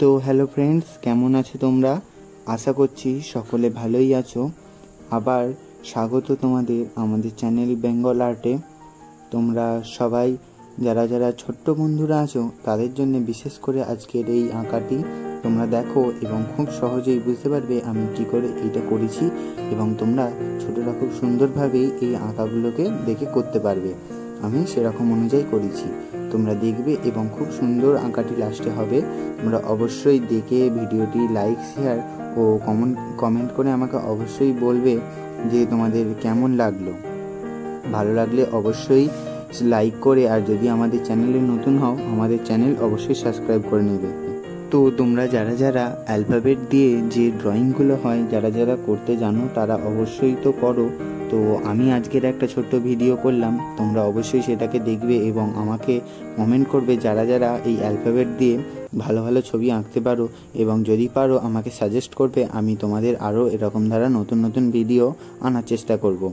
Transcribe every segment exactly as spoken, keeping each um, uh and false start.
তো hello friends, কেমন আছো তোমরা? আশা করছি সকলে ভালোই আছো। আবার স্বাগত তোমাদের আমাদের চ্যানেল বেঙ্গল আর্টে। তোমরা সবাই যারা যারা ছোট্ট বন্ধুরা আছো তাদের জন্য বিশেষ করে আজকের এই আঁকাটি তোমরা দেখো এবং খুব সহজেই বুঝতে পারবে আমি কী করে এইটা করেছি, এবং তোমরা ছোটরা খুব সুন্দরভাবেই এই আঁকাগুলোকে দেখে করতে পারবে। আমি সেরকম অনুযায়ী করেছি, তোমরা দেখবে এবং খুব সুন্দর আঁকাটি লাস্টে হবে। তোমরা অবশ্যই দেখে ভিডিওটি লাইক শেয়ার ও কমেন্ট কমেন্ট করে আমাকে অবশ্যই বলবে যে তোমাদের কেমন লাগলো। ভালো লাগলে অবশ্যই লাইক করে, আর যদি আমাদের চ্যানেলে নতুন হও আমাদের চ্যানেল অবশ্যই সাবস্ক্রাইব করে নেবে। তো তোমরা যারা যারা অ্যালফাবেট দিয়ে যে ড্রয়িংগুলো হয় যারা যারা করতে জানো তারা অবশ্যই তো করো। তো আমি আজকের একটা ছোট্ট ভিডিও করলাম, তোমরা অবশ্যই সেটাকে দেখবে এবং আমাকে কমেন্ট করবে যারা যারা এই অ্যালফাবেট দিয়ে ভালো ভালো ছবি আঁকতে পারো, এবং যদি পারো আমাকে সাজেস্ট করবে। আমি তোমাদের আরও এরকম ধারা নতুন নতুন ভিডিও আনার চেষ্টা করব।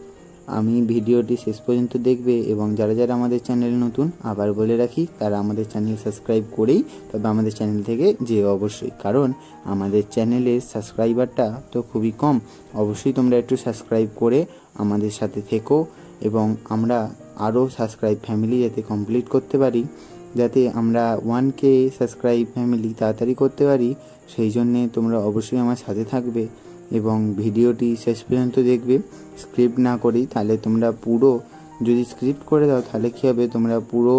আমি ভিডিওটি শেষ পর্যন্ত দেখবে, এবং যারা যারা আমাদের চ্যানেল নতুন আবার বলে রাখি তারা আমাদের চ্যানেল সাবস্ক্রাইব করেই তবে আমাদের চ্যানেল থেকে যে অবশ্যই, কারণ আমাদের চ্যানেলের সাবস্ক্রাইবারটা তো খুবই কম। অবশ্যই তোমরা একটু সাবস্ক্রাইব করে আমাদের সাথে থেকো, এবং আমরা আরও সাবস্ক্রাইব ফ্যামিলি যাতে কমপ্লিট করতে পারি, যাতে আমরা ওয়ান কে সাবস্ক্রাইব ফ্যামিলি তাড়াতাড়ি করতে পারি, সেই জন্যে তোমরা অবশ্যই আমার সাথে থাকবে এবং ভিডিওটি শেষ পর্যন্ত দেখবে স্ক্রিপ্ট না করি। তাহলে তোমরা পুরো যদি স্ক্রিপ্ট করে দাও তাহলে কী হবে, তোমরা পুরো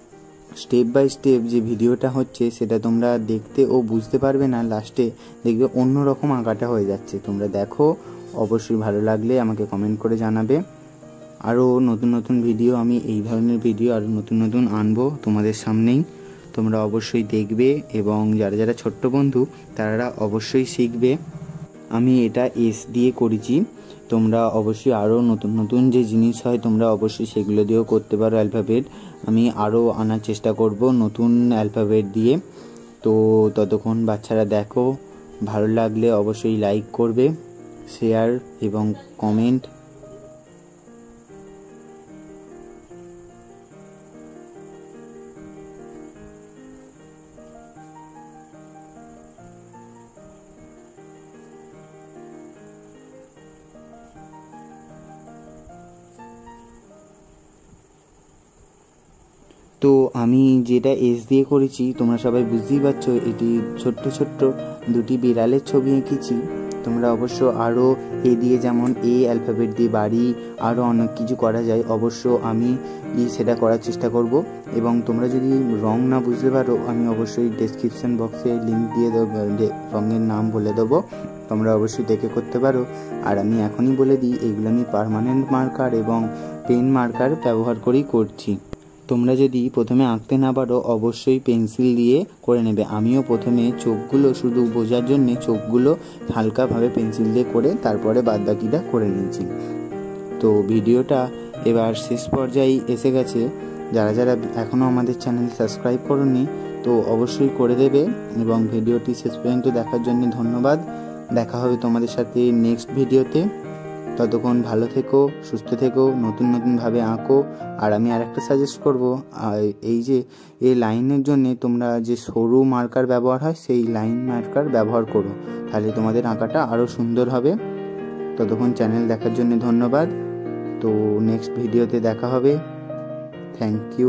স্টেপ বাই স্টেপ যে ভিডিওটা হচ্ছে সেটা তোমরা দেখতে ও বুঝতে পারবে না, লাস্টে দেখবে অন্য রকম আঁকাটা হয়ে যাচ্ছে। তোমরা দেখো, অবশ্যই ভালো লাগলে আমাকে কমেন্ট করে জানাবে। আরও নতুন নতুন ভিডিও আমি এই ধরনের ভিডিও আরও নতুন নতুন আনবো তোমাদের সামনেই, তোমরা অবশ্যই দেখবে এবং যারা যারা ছোট্ট বন্ধু তারা অবশ্যই শিখবে। আমি এটা এস দিয়ে করেছি, তোমরা অবশ্যই আরও নতুন নতুন যে জিনিস হয় তোমরা অবশ্যই সেগুলো দিয়েও করতে পারো অ্যালফাবেট। আমি আরও আনার চেষ্টা করব নতুন অ্যালফাবেট দিয়ে। তো ততক্ষণ বাচ্চারা দেখো, ভালো লাগলে অবশ্যই লাইক করবে, শেয়ার এবং কমেন্ট। তো আমি যেটা এস দিয়ে করেছি তোমরা সবাই বুঝতেই পারছো, এটি ছোট্ট ছোট্ট দুটি বিড়ালের ছবি এঁকেছি। তোমরা অবশ্য আরও এ দিয়ে যেমন এ অ্যালফাবেট দিয়ে বাড়ি আরও অনেক কিছু করা যায়, অবশ্য আমি সেটা করার চেষ্টা করব। এবং তোমরা যদি রং না বুঝতে পারো আমি অবশ্যই ডেসক্রিপশান বক্সে লিঙ্ক দিয়ে দেবো, রঙের নাম বলে দেবো, তোমরা অবশ্যই দেখে করতে পারো। আর আমি এখনই বলে দিই এগুলো আমি পার্মানেন্ট মার্কার এবং পেন মার্কার ব্যবহার করেই করছি। তোমরা যদি প্রথমে আঁকতে না পারো অবশ্যই পেন্সিল দিয়ে করে নেবে। আমিও প্রথমে চোখগুলো শুধু বোঝার জন্যে চোখগুলো হালকাভাবে পেন্সিল দিয়ে করে তারপরে বাদবাকিটা করে নিয়েছি। তো ভিডিওটা এবার শেষ পর্যায়ে এসে গেছে। যারা যারা এখনও আমাদের চ্যানেল সাবস্ক্রাইব করোনি তো অবশ্যই করে দেবে, এবং ভিডিওটি শেষ পর্যন্ত দেখার জন্য ধন্যবাদ। দেখা হবে তোমাদের সাথে নেক্সট ভিডিওতে। ততক্ষণ ভালো থেকো, সুস্থ থেকো, নতুন নতুনভাবে আঁকো। আর আমি আরেকটা সাজেস্ট করবো, এই যে এই লাইনের জন্যে তোমরা যে সরু মার্কার ব্যবহার হয় সেই লাইন মার্কার ব্যবহার করো, তাহলে তোমাদের আঁকাটা আরও সুন্দর হবে। ততক্ষণ চ্যানেল দেখার জন্য ধন্যবাদ। তো নেক্সট ভিডিওতে দেখা হবে। Thank you.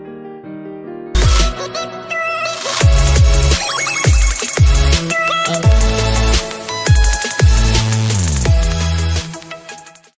Oh.